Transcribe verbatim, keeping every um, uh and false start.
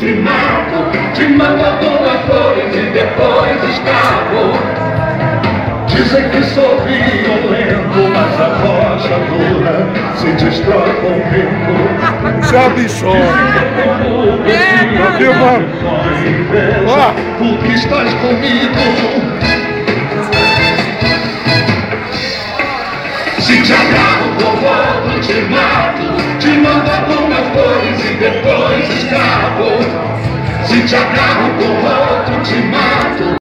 te mato, te mando algumas flores e depois escapo. Dizem que sou violento, mas a rocha dura se destrói com o vento. Já bichou. Viu, mano? Ó, porque estás comigo. Se te agarro com outro, te mato, te mando algumas flores e depois escapo. Se te agarro com outro,